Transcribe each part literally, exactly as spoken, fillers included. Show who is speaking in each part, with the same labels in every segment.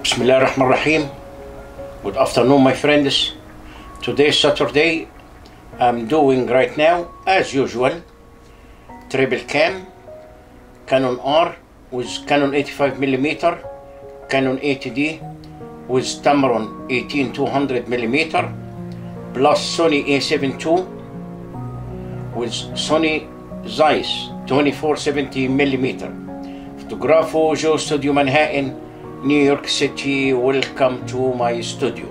Speaker 1: Bismillah ar-Rahman ar-Rahim. Good afternoon, my friends. Today is Saturday. I'm doing right now, as usual, triple cam, Canon R with Canon eighty-five millimeter, Canon eighty D with Tamron eighteen two hundred millimeter, plus Sony A seven two with Sony Zeiss twenty-four seventy millimeter. Fotógrafo, Joe Studio Manhattan, New York City. Welcome to my studio.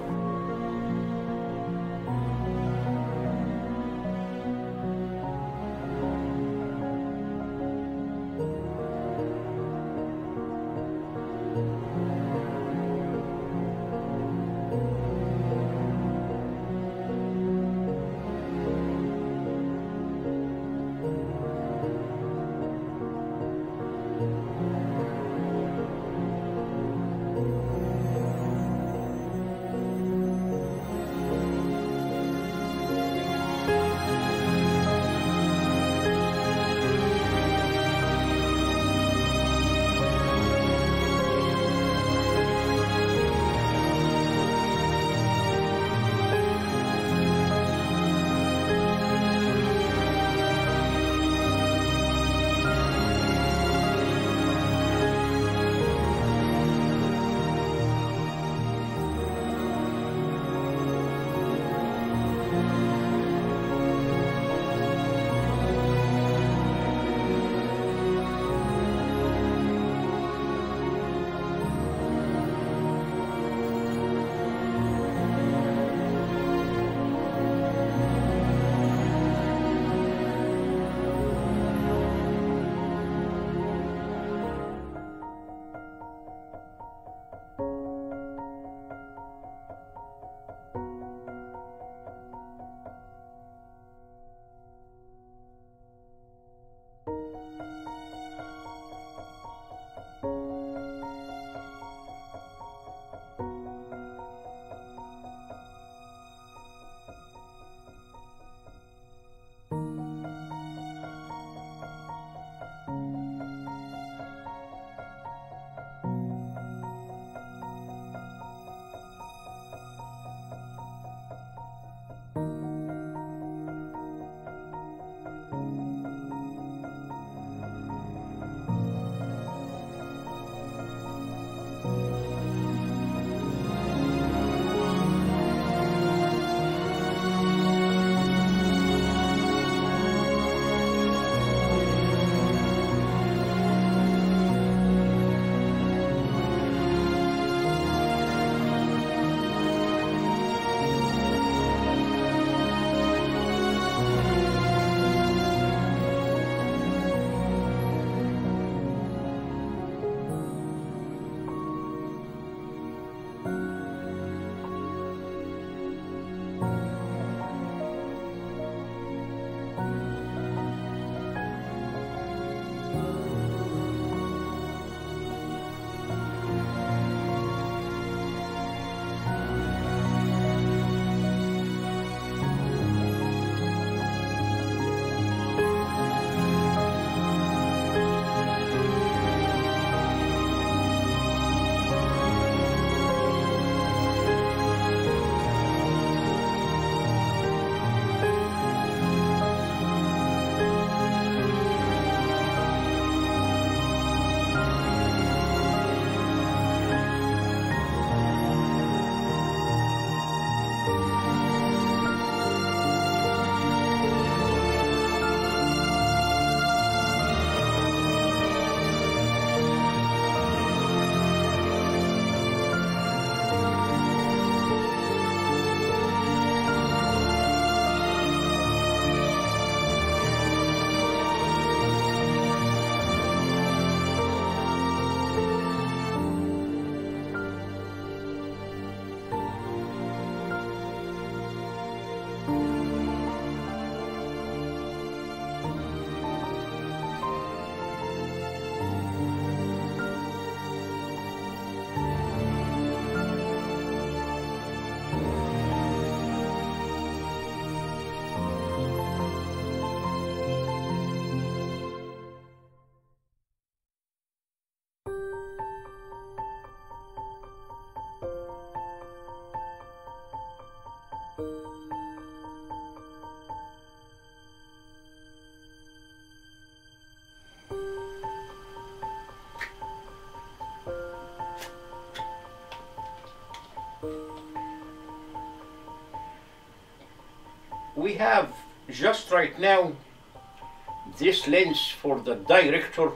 Speaker 1: we have just right now this lens for the director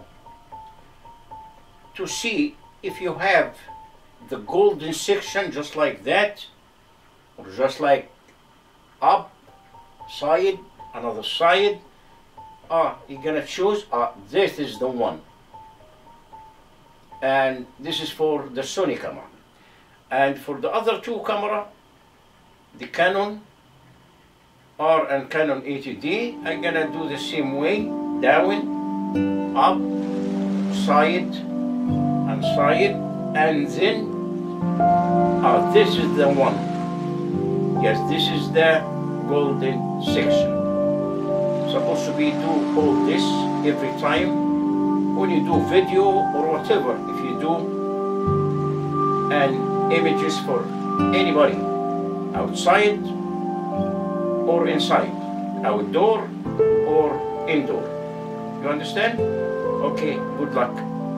Speaker 1: to see if you have the golden section just like that, or just like up, side, another side. Ah, you're gonna choose, ah, this is the one. And this is for the Sony camera. And for the other two camera, the Canon R and Canon eighty D, I'm gonna do the same way, down, up, side, and side, and then, ah, this is the one. Yes, this is the golden section. Supposed to be do all this every time when you do video or whatever. If you do and images for anybody outside or inside, outdoor or indoor. You understand? Okay, good luck.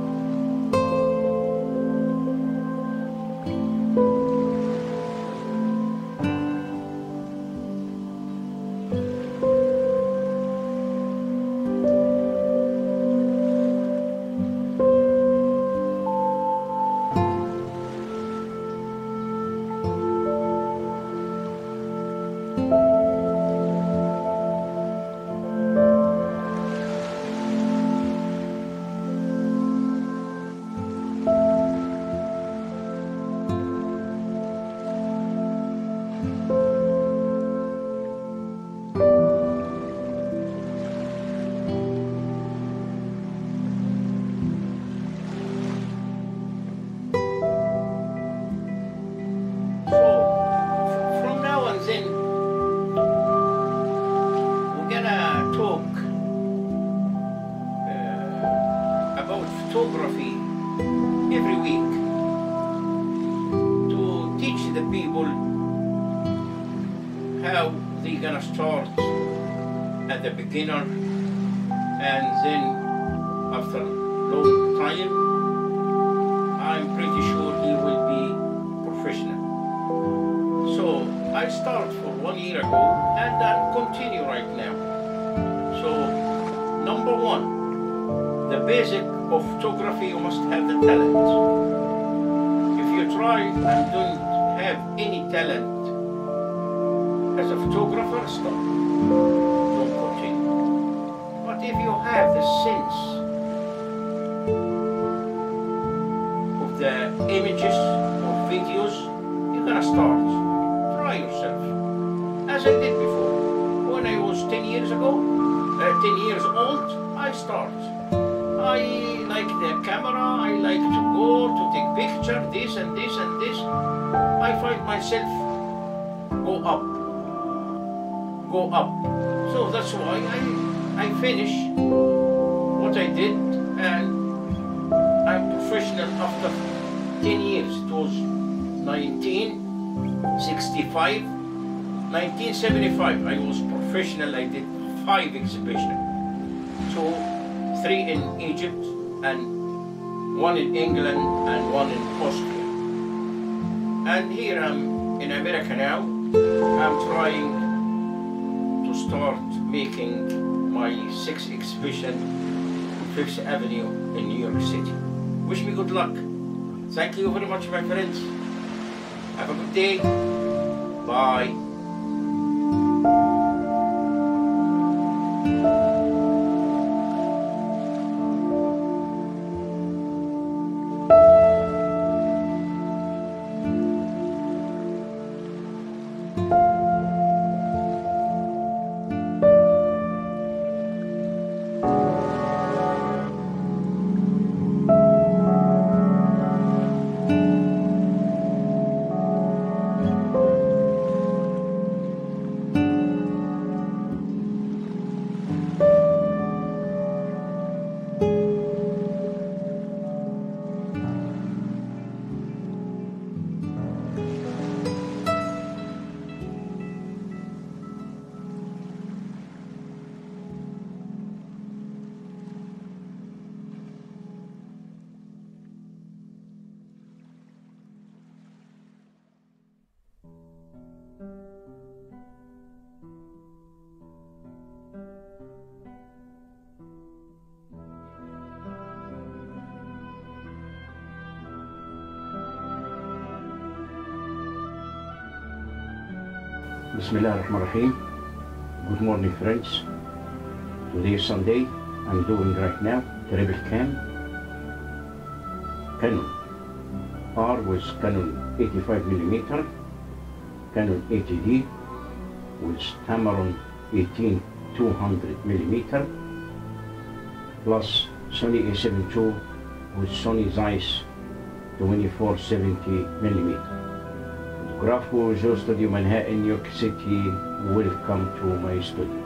Speaker 1: Photography every week to teach the people how they're gonna start at the beginner, and then after long time I'm pretty sure he will be professional. So I start for one year ago and I continue right now. So number one, the basic of photography, you must have the talent. If you try and don't have any talent as a photographer, stop. Don't continue. But if you have the sense of the images or videos, you're gonna start. Try yourself. As I did before. When I was ten years ago, uh, ten years old, I start. I like the camera, I like to go to take picture, this and this and this. I find myself go up, go up. So that's why I, I finish what I did, and I'm professional after ten years. It was nineteen sixty-five, nineteen seventy-five. I was professional, I did five exhibitions. So three in Egypt, and one in England, and one in Austria. And here I'm in America now. I'm trying to start making my sixth exhibition on Fifth Avenue in New York City. Wish me good luck. Thank you very much, my friends. Have a good day. Bye. Bismillah ar-Rahman ar-Rahim. Good morning, friends. Today is Sunday. I'm doing right now triple cam Canon R with Canon eighty-five millimeter, Canon eighty D with Tamron eighteen two hundred millimeter, plus Sony A seven two with Sony Zeiss twenty-four seventy millimeter. Fotógrafo, Joe Studio Manhattan, New York City. Welcome to my studio.